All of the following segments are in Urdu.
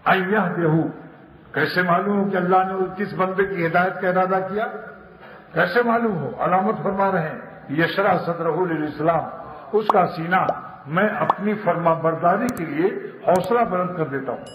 अय्यहदेहु, कैसे मालूम हो कि अल्लाह ने किस बंदे की हिदायत का इरादा किया? कैसे मालूम हो? अलामत फरमा रहे हैं यशरा सदरहु लिल इस्लाम, उसका सीना मैं अपनी फर्मा बरदारी के लिए हौसला बुलंद कर देता हूं।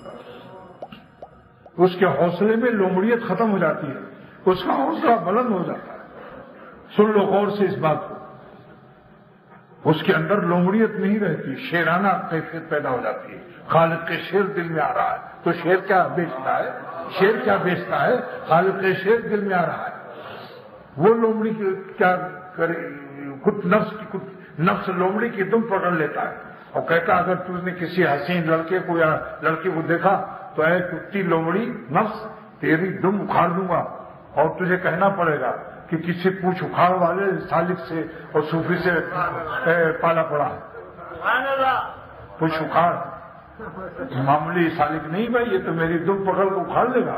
उसके हौसले में लोमड़ियत खत्म हो जाती है, उसका हौसला बुलंद हो जाता है। सुन लो गौर से इस बात को, उसके अंदर लोमड़ियत नहीं रहती, शेराना कैफियत पैदा हो जाती है। खालिद के शेर दिल में आ रहा है तो शेर क्या बेचता है, शेर क्या बेचता है, खालिद के शेर दिल में आ रहा है। वो लोमड़ी क्या करे, कुछ नफ्स लोमड़ी की दुम पकड़ लेता है और कहता अगर तुमने किसी हसीन लड़के को या लड़की को देखा तो ऐ कुत्ती लोमड़ी नफ्स तेरी दुम उखाड़ दूंगा, और तुझे कहना पड़ेगा कि किसी पूछ उखाड़ वाले सालिक से और सूफी से पाला पड़ा है। पूछ उखाड़ मामूली सालिक नहीं भाई, ये तो मेरी दुम पकड़ को उखाड़ लेगा।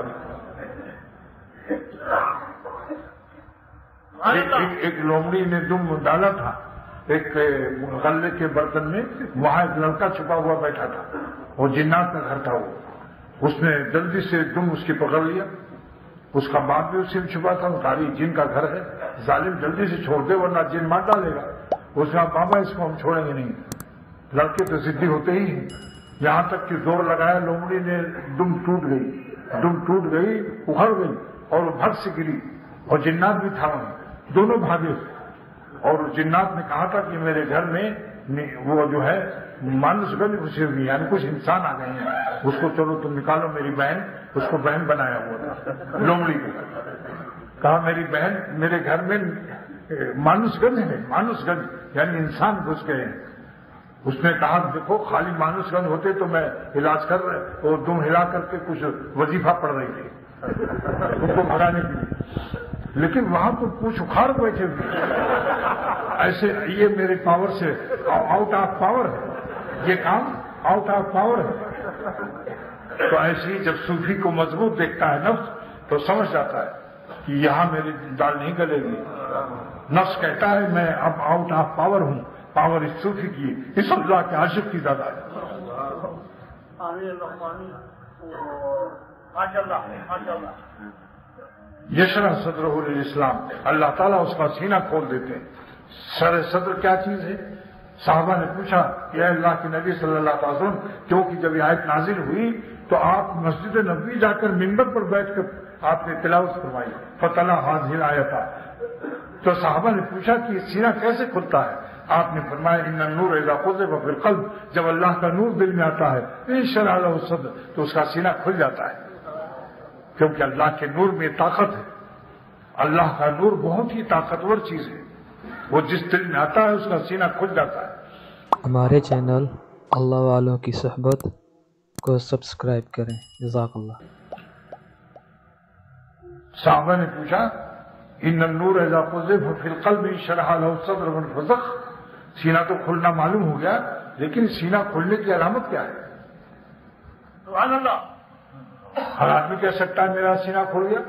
एक लोमड़ी ने दुम डाला था एक गल्ले के बर्तन में, वहां एक लड़का छुपा हुआ बैठा था, वो जिन्नात का घर था। वो उसने जल्दी से दुम उसकी पकड़ लिया, उसका बाप भी उसी में छुपा था, सारी जिन का घर है, जालिम जल्दी से छोड़ दे वरना जिन मार डालेगा। उसने कहा बाबा इसको हम छोड़ेंगे नहीं। लड़के तो जिद्दी होते ही हैं, यहां तक कि जोर लगाया, लोमड़ी ने दुम टूट गई, उखड़ गई और वो भग से गिरी, और जिन्नात भी था वहीं, दोनों भागे। और जिन्नात ने कहा था कि मेरे घर में वो जो है मानुषगंज घुसे हुई, यानी कुछ इंसान आ गए हैं, उसको चलो तुम निकालो। मेरी बहन, उसको बहन बनाया हुआ था लोमड़ी को। कहा मेरी बहन मेरे घर में मानुषगंज है, मानुषगंज यानी इंसान घुस गए हैं। उसने कहा देखो खाली मानुषगंज होते तो मैं इलाज कर रहे, वो दुम हिला करके कुछ वजीफा पढ़ रही थी उनको भगाने के लिए, लेकिन वहां तो पूछ उखाड़ बैठे हुए। ऐसे ये मेरे पावर से आउट ऑफ पावर है, ये काम आउट ऑफ पावर है। तो ऐसे ही जब सूफी को मजबूत देखता है नफ्स, तो समझ जाता है कि यहां मेरी दाल नहीं गलेगी। नफ्स कहता है मैं अब आउट ऑफ पावर हूं, पावर इस सूफी की, इस अल्लाह के आशिक की ज्यादा है। यशरा सदरहु लिल इस्लाम, अल्लाह ताला उसका सीना खोल देते हैं। सर सदर क्या चीज है? साहबा ने पूछा कि अल्लाह के नबी सल्लल्लाहु अलैहि वसल्लम, क्योंकि जब ये आयत नाजिल हुई तो आप मस्जिद नबवी जाकर मिंबर पर बैठकर आपने तिलावत फरमाई, फतला हाजिल आयता। तो साहबा ने पूछा कि सीना कैसे खुलता है? आपने फरमाया इन्ना नूर इज़ा क़ुज़िफ़ फ़िल क़ल्ब, जब अल्लाह का नूर दिल में आता है इंशअल्लाह लहु सद्र, तो उसका सीना खुल जाता है, क्योंकि अल्लाह के नूर में ताकत है। अल्लाह का नूर बहुत ही ताकतवर चीज है, वो जिस दिल में आता है उसका सीना खुल जाता है। हमारे चैनल अल्लाह वालों की सोहबत को सब्सक्राइब करें। जज़ाकल्लाह। साहबा ने पूछा इन्ना नूर इज़ा क़ुज़िफ़ फ़िल क़ल्ब इंशरह लहु सद्र वनफ़ज़ख़, सीना तो खुलना मालूम हो गया, लेकिन सीना खुलने की अलामत क्या है? सुभान अल्लाह। हर आदमी कह सकता है मेरा सीना खुल गया।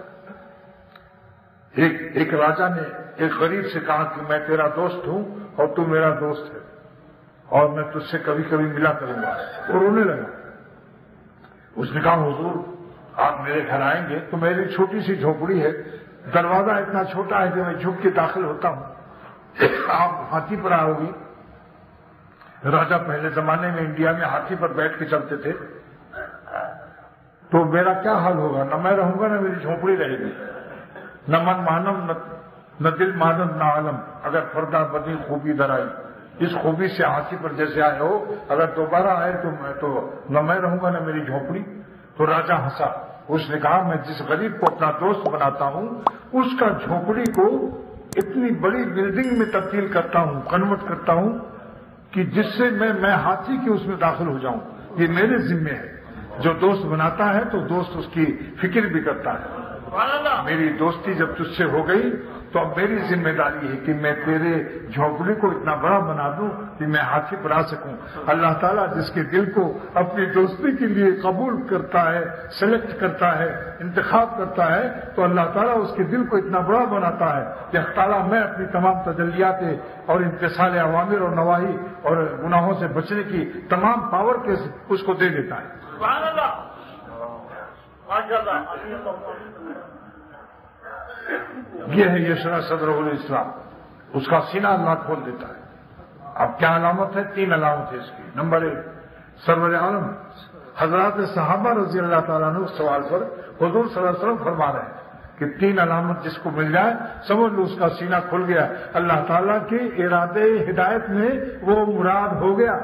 एक राजा ने एक गरीब से कहा कि मैं तेरा दोस्त हूं और तू मेरा दोस्त है और मैं तुझसे कभी कभी मिला करूंगा। वो रोने लगा। उसने कहा हुजूर आप मेरे घर आएंगे तो मेरी छोटी सी झोपड़ी है, दरवाजा इतना छोटा है कि मैं झुक के दाखिल होता हूं, आप हाथी पर आओगी। राजा पहले जमाने में इंडिया में हाथी पर बैठ के चलते थे, तो मेरा क्या हाल होगा? न मैं रहूंगा न मेरी झोपड़ी रहेगी, न मन मानम न दिल मानम न आलम। अगर फर्दा बदी खूबी दराई, इस खूबी से हाथी पर जैसे आए हो, अगर दोबारा आए तो न मैं रहूंगा न मेरी झोपड़ी। तो राजा हंसा। उसने कहा मैं जिस गरीब को अपना दोस्त बनाता हूं उसका झोपड़ी को इतनी बड़ी बिल्डिंग में तब्दील करता हूं, कन्वर्ट करता हूं कि जिससे मैं हाथी के उसमें दाखिल हो जाऊं। ये मेरे जिम्मे है। जो दोस्त बनाता है तो दोस्त उसकी फिक्र भी करता है। मेरी दोस्ती जब तुझसे हो गई تو اب میری ذمہ داری ہے کہ میں تیرے جھونپڑی کو اتنا بڑا بنا دوں کہ میں ہاتھی بنا سکوں. اللہ تعالیٰ جس کے دل کو اپنی دوستی کے لیے قبول کرتا ہے، سلیکٹ کرتا ہے، انتخاب کرتا ہے، تو اللہ تعالیٰ اس کے دل کو اتنا بڑا بناتا ہے کہ تعالیٰ میں اپنی تمام تجلیات اور امتثال اوامر اور نواہی اور گناہوں سے بچنے کی تمام پاور کے اس کو دے دیتا ہے. سبحان اللہ، ماشاء اللہ. یہ ہے یشرح صدرہ الاسلام، اس کا سینہ اللہ کھول دیتا ہے. اب کیا علامت ہے؟ 3 علامت ہے اس کی. نمبر 1، سرور عالم حضرات صحابہ رضی اللہ تعالیٰ عنہ اس سوال پر حضور صلی اللہ علیہ وسلم فرما رہے ہیں کہ 3 علامت جس کو مل جائے سمجھ لو اس کا سینہ کھل گیا، اللہ تعالیٰ کے ارادے ہدایت میں وہ مراد ہو گیا.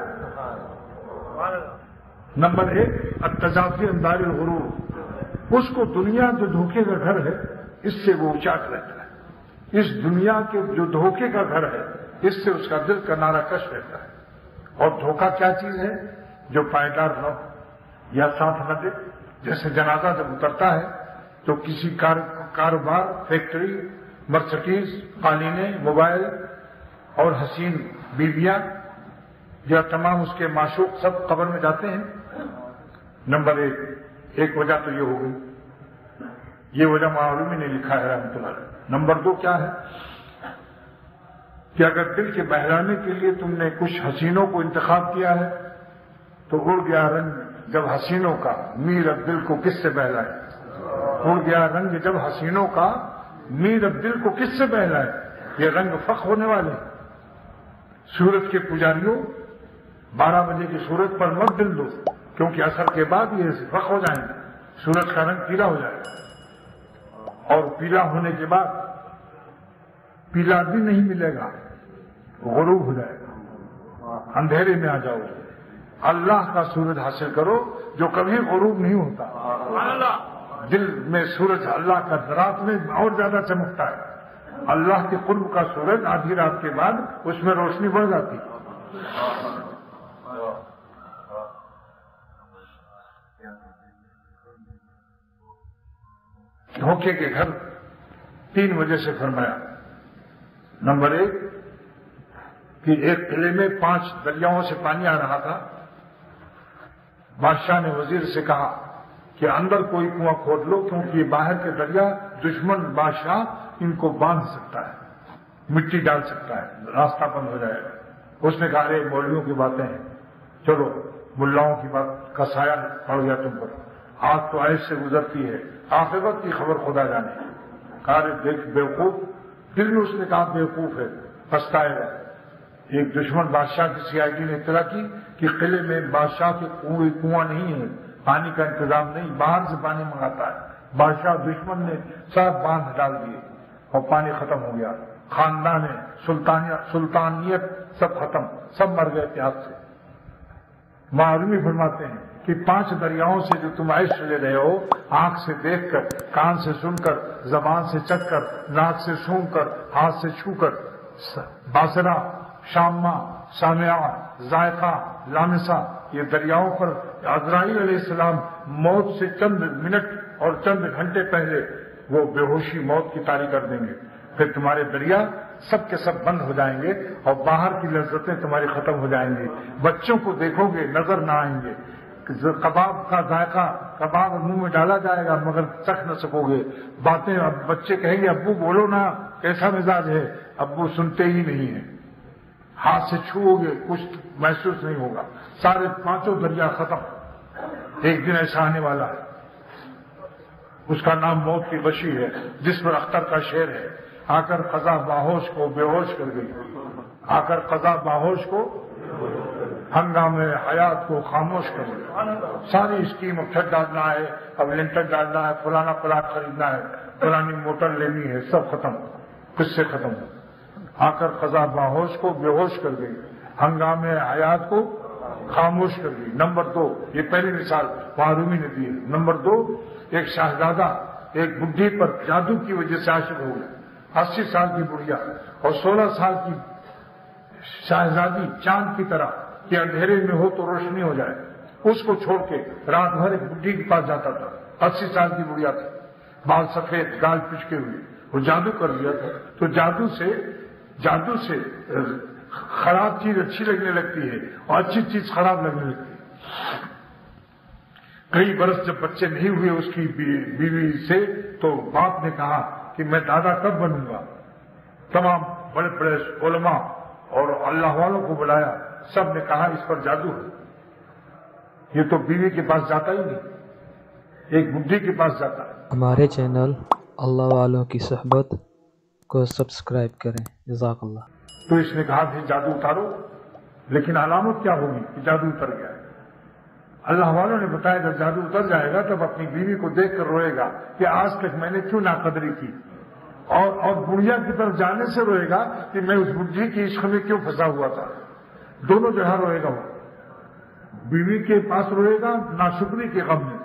نمبر 1، التجافی عن دار الغرور، اس کو دنیا جو دھوکے کا گھر ہے اس سے وہ اچاٹ رہتا ہے. اس دنیا کے جو دھوکے کا گھر ہے اس سے اس کا دل کنارہ کش رہتا ہے. اور دھوکہ کیا چیز ہے؟ جو پائیدار نہ ہو یا ساتھ نہ دے. جیسے جنازہ جب اترتا ہے تو کسی کاروبار، فیکٹری، مرسڈیز، قالینیں، موبائل اور حسین بیویاں یا تمام اس کے معشوق سب قبر میں جاتے ہیں. نمبر 1 وجہ تو یہ ہو گئی، یہ وجہ معلومی نے لکھا ہے رحمۃ اللہ علیہ. نمبر 2 کیا ہے کہ اگر دل کے بہلانے کے لیے تم نے کچھ حسینوں کو انتخاب کیا ہے تو اڑ گیا رنگ جب حسینوں کا، میر اب دل کو کس سے بہلائے. اڑ گیا رنگ جب حسینوں کا، میر اب دل کو کس سے بہلائے. یہ رنگ فخ ہونے والے. سورج کے پجاریوں 12 بجے کی سورج پر مت دل دو، کیونکہ اثر کے بعد یہ فخ ہو جائیں گے. سورج کا رنگ پیلا ہو جائے گا، اور پیلا ہونے کے بعد پیلا بھی نہیں ملے گا، غروب ہو جائے گا، اندھیرے میں آ جاؤ گے. اللہ کا سورج حاصل کرو جو کبھی غروب نہیں ہوتا. دل میں سورج اللہ کا رات میں اور زیادہ چمکتا ہے. اللہ کے قرب کا سورج آدھی رات کے بعد اس میں روشنی بڑھ جاتی. دھوکے کے گھر 3 وجہ سے فرمایا. نمبر 1 کہ ایک قلعے میں 5 دریاؤں سے پانی آ رہا تھا. بادشاہ نے وزیر سے کہا کہ اندر کوئی کنواں کھود لو، کیونکہ یہ باہر کے دریا دشمن بادشاہ ان کو باندھ سکتا ہے، مٹی ڈال سکتا ہے، راستہ بند ہو جائے گا. اس نے کہا ارے مولویوں کی باتیں ہیں، چلو ملاؤں کی بات کا سایہ پڑ گیا تم پر. آج تو عیش سے گزرتی ہے، عاقبت کی خبر خدا جانے. کہا دیکھ بیوقوف، دل میں اس نے کہا بیوقوف ہے، پچھتائے گا. ایک دشمن بادشاہ کی CID نے اطلاع کی کہ قلعے میں بادشاہ کے کنواں نہیں ہے، پانی کا انتظام نہیں، باہر سے پانی منگاتا ہے. بادشاہ دشمن نے سب باندھ ڈال دیے اور پانی ختم ہو گیا. خاندان سلطانیت سب ختم، سب مر گئے پیاس سے. معلومی فرماتے ہیں کہ 5 دریاؤں سے جو تم عیش لے رہے ہو، آنکھ سے دیکھ کر، کان سے سن کر، زبان سے چکھ کر، ناک سے سونگھ کر، ہاتھ سے چھو کر، باصرہ، شامہ، سامعہ، ذائقہ، لامسہ، یہ دریاؤں پر عزرائیل علیہ السلام موت سے چند منٹ اور چند گھنٹے پہلے وہ بے ہوشی موت کی طاری کر دیں گے. پھر تمہارے دریا سب کے سب بند ہو جائیں گے اور باہر کی لذتیں تمہاری ختم ہو جائیں گی. بچوں کو دیکھو گے نظر نہ آئیں گے. کباب کا ذائقہ کباب منہ میں ڈالا جائے گا مگر چکھ نہ سکو گے. باتیں اب بچے کہیں گے ابو بولو نا، کیسا مزاج ہے؟ ابو سنتے ہی نہیں ہیں. ہاتھ سے چھو گے کچھ محسوس نہیں ہوگا. سارے 5 دریا ختم. ایک دن ایسا آنے والا ہے، اس کا نام موت کی غشی ہے، جس پر اختر کا شعر ہے. آ کر قضا باہوش کو بے ہوش کر گئی، آ کر قضا باہوش کو ہنگامے حیات کو خاموش کر گئی. ساری اسکیم اب چھت ڈالنا ہے، اب لنٹر ڈالنا ہے، فلانا پلاٹ خریدنا ہے، فلانی موٹر لینی ہے، سب ختم، کس سے ختم ہو. آ کر قضا باہوش کو بے ہوش کر گئی، ہنگامے حیات کو خاموش کر گئی. نمبر 2، یہ پہلی مثال معرومی نے دی ہے. نمبر 2، ایک شہزادہ ایک بڈھی پر جادو کی وجہ سے عاشق ہو گیا. 80 سال کی بڑھیا اور 16 سال کی شہزادی چاند کی طرح کہ اندھیرے میں ہو تو روشنی ہو جائے. اس کو چھوڑ کے رات بھر ایک بڈھی کے پاس جاتا تھا. 80 سال کی بڑھیا تھی. بال سفید، گال پچکے ہوئے، وہ جادو کر دیا تھا. تو جادو سے خراب چیز اچھی لگنے لگتی ہے اور اچھی چیز خراب لگنے لگتی ہے. کئی برس جب بچے نہیں ہوئے اس کی بیوی سے، تو باپ نے کہا کہ میں دادا کب بنوں گا. تمام بڑے بڑے علماء اور اللہ والوں کو بلایا، سب نے کہا اس پر جادو ہے. یہ تو بیوی کے پاس جاتا ہی نہیں، ایک بڈھی کے پاس جاتا ہے. ہمارے چینل اللہ والوں کی صحبت کو سبسکرائب کریں. جزاک اللہ. تو اس نے کہا کہ جادو اتارو، لیکن علامت کیا ہوگی کہ جادو اتر گیا ہے. اللہ والوں نے بتایا جب جادو اتر جائے گا تب اپنی بیوی کو دیکھ کر روئے گا کہ آج تک میں نے کیوں ناقدری کی، اور بڑھیا کی طرف جانے سے روئے گا کہ میں اس بڈھی کی عشق میں کیوں پھنسا ہوا تھا. دونوں جگہ روئے گا. وہ بیوی کے پاس روئے گا ناشکری کے غم میں،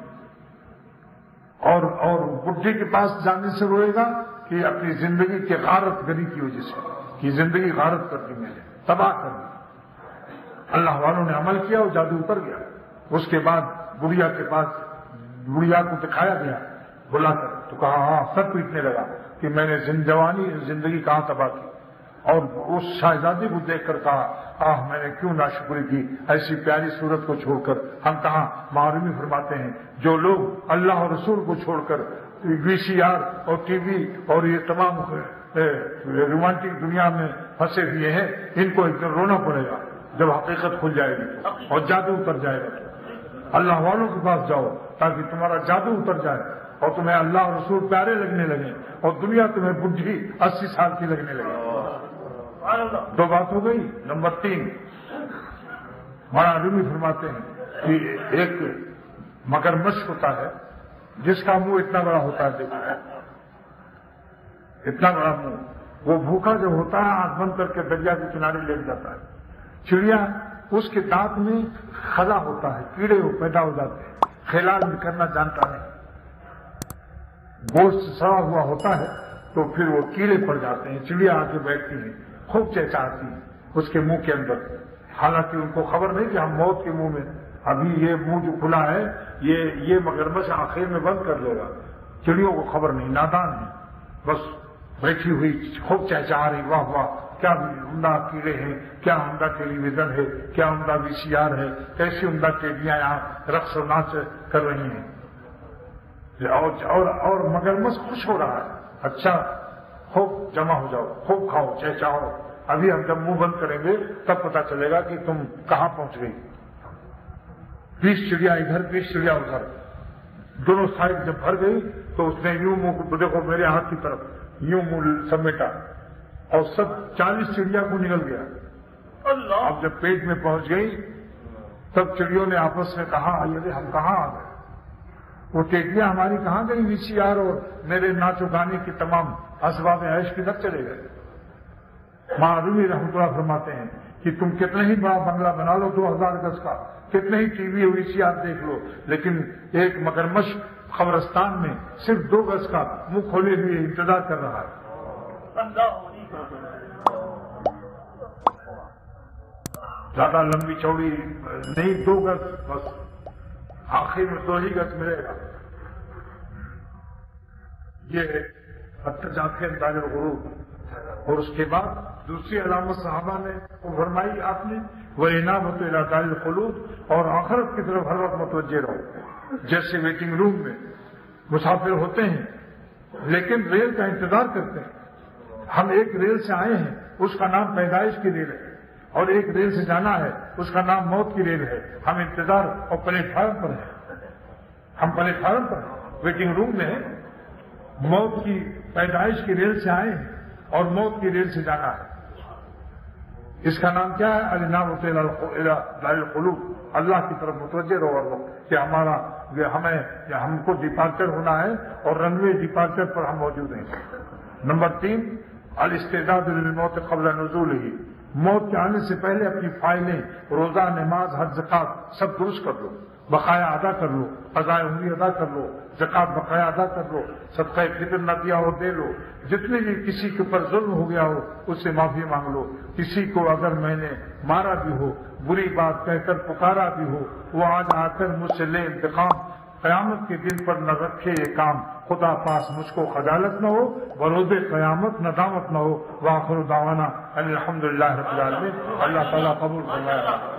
اور بڈھی کے پاس جانے سے روئے گا کہ اپنی زندگی کے غارت گری کی وجہ سے، کہ زندگی غارت کر دی، میں نے تباہ کر دی. اللہ والوں نے عمل کیا اور جادو اتر گیا. اس کے بعد بڑھیا کے پاس، بڑھیا کو دکھایا گیا بلا کر، تو کہا ہاں، سر پیٹنے لگا کہ میں نے جوانی زندگی کہاں تباہ کی. اور اس شہزادی کو دیکھ کر کہا میں نے کیوں ناشکری کی، ایسی پیاری صورت کو چھوڑ کر. ہم کہاں معرومی فرماتے ہیں جو لوگ اللہ اور رسول کو چھوڑ کر VCR اور ٹی وی اور یہ تمام رومانٹک دنیا میں پھنسے ہوئے ہیں، ان کو ایک دن رونا پڑے گا جب حقیقت کھل جائے گی اور جادو اتر جائے گا. اللہ والوں کے پاس جاؤ تاکہ تمہارا جادو اتر جائے اور تمہیں اللہ اور رسول پیارے لگنے لگے اور دنیا تمہیں بڈھی 80 سال کی لگنے لگے. دو بات ہو گئی. نمبر 3، مولانا رومی فرماتے ہیں کہ ایک مگرمچھ ہوتا ہے جس کا منہ اتنا بڑا ہوتا ہے، دیکھو اتنا بڑا منہ. وہ بھوکا جو ہوتا ہے آنکھ بند کر کے دریا کے کنارے لیٹ جاتا ہے. چڑیا اس کے دانت میں خلا ہوتا ہے، کیڑے پیدا ہو جاتے ہیں، خلال بھی کرنا جانتا نہیں. گوشت سڑا ہوا ہوتا ہے تو پھر وہ کیڑے پڑ جاتے ہیں. چڑیا آ کے بیٹھتی ہیں، خوب چہچہاتی ہیں اس کے منہ کے اندر، حالانکہ ان کو خبر نہیں کہ ہم موت کے منہ میں، ابھی یہ منہ جو کھلا ہے یہ مگرمچھ آخر میں بند کر لے گا. چڑیوں کو خبر نہیں، نادان ہے، بس بیٹھی ہوئی خوب چہچہا رہی، واہ واہ کیا عمدہ کیڑے ہیں، کیا عمدہ ٹیلی ویژن ہے، کیا عمدہ VCR ہے، کیسی عمدہ ٹیڈیاں یہاں رقص و ناچ کر رہی ہیں. اور مگرمچھ خوش ہو رہا ہے. اچھا خوب جمع ہو جاؤ، خوب کھاؤ، چہچہاؤ. ابھی ہم جب منہ بند کریں گے تب پتا چلے گا کہ تم کہاں پہنچ گئی. 20 چڑیا ادھر، 20 چڑیا ادھر، دونوں سائڈ جب بھر گئی تو اس نے یوں منہ، دیکھو میرے ہاتھ کی طرف، یوں منہ سمیٹا اور سب 40 چڑیا کو نکل گیا. اب جب پیٹ میں پہنچ گئی تب چڑیوں نے آپس میں کہا ارے ہم کہاں آ گئے، وہ ٹیڈیاں ہماری کہاں گئی، VCR اور میرے ناچ و گانے کی تمام اسباب عیش کدھر چلے گئے. معرومی رحمۃ اللہ فرماتے ہیں کہ تم کتنا ہی بڑا بنگلہ بنا لو 2000 گز کا، کتنے ہی ٹی وی اور VCR دیکھ لو، لیکن ایک مگرمچھ قبرستان میں صرف 2 گز کا منہ کھولے ہوئے انتظار کر رہا ہے. زیادہ لمبی چوڑی نہیں، 2 گز بس، آخر میں 2 ہی گز ملے گا. یہ احتجاج کے انداز الغروب. اور اس کے بعد دوسری علامت صحابہ نے فرمائی آپ نے، وہ عنابت الی دار الخلود، اور آخرت کی طرف ہر وقت متوجہ رہو. جیسے ویٹنگ روم میں مسافر ہوتے ہیں لیکن ریل کا انتظار کرتے ہیں. ہم ایک ریل سے آئے ہیں، اس کا نام پیدائش کی ریل ہے، اور ایک ریل سے جانا ہے، اس کا نام موت کی ریل ہے. ہم انتظار اور پلیٹ فارم پر ہیں، ہم پلیٹ فارم پر ہیں، ویٹنگ روم میں ہیں. موت کی پیدائش کی ریل سے آئے ہیں اور موت کی ریل سے جانا ہے. اس کا نام کیا ہے؟ العنابۃ الی دار الخلود. اللہ کی طرف متوجہ رہو ہر وقت کہ ہم کو ڈپارچر ہونا ہے اور رن وے ڈپارچر پر ہم موجود ہیں. نمبر 3، الاستعداد للموت قبل نزولہ. موت کے آنے سے پہلے اپنی فائلیں، روزہ، نماز، حج، زکات سب درست کر لو، بقایا ادا کر لو، قضاء عمری ادا کر لو، زکات بقایا ادا کر لو، صدقہ فطر نہ دیا ہو دے لو، جتنے بھی کسی کے اوپر ظلم ہو گیا ہو اس سے معافی مانگ لو. کسی کو اگر میں نے مارا بھی ہو، بری بات کہہ کر پکارا بھی ہو، وہ آج آ کر مجھ سے لے انتقام. قیامت کے دن پر نہ رکھے یہ کام خدا پاس مجھ کو خجالت نہ ہو، بروز قیامت ندامت نہ ہو۔ وآخر دعوانا الحمدللہ رب العالمین۔ اللہ تعالیٰ قبول فرمائے۔